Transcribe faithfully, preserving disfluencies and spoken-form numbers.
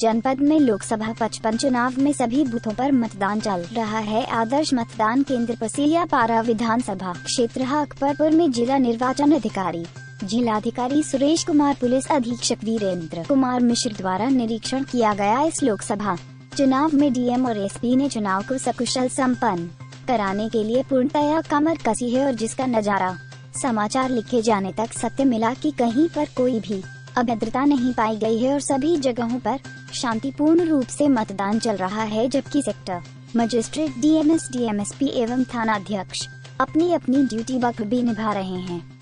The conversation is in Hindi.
जनपद में लोकसभा पचपन चुनाव में सभी बूथों पर मतदान चल रहा है। आदर्श मतदान केंद्र पसीलिया पारा विधानसभा क्षेत्र अकबरपुर में जिला निर्वाचन अधिकारी जिलाधिकारी सुरेश कुमार, पुलिस अधीक्षक वीरेंद्र कुमार मिश्र द्वारा निरीक्षण किया गया। इस लोकसभा चुनाव में डीएम और एसपी ने चुनाव को सकुशल संपन्न कराने के लिए पूर्णतया कमर कसी है और जिसका नजारा समाचार लिखे जाने तक सत्य मिला कि कहीं पर कोई भी अभद्रता नहीं पाई गई है और सभी जगहों पर शांतिपूर्ण रूप से मतदान चल रहा है, जबकि सेक्टर मजिस्ट्रेट, डीएमएस, डीएमएसपी एवं थानाध्यक्ष अपनी अपनी ड्यूटी बखूबी निभा रहे हैं।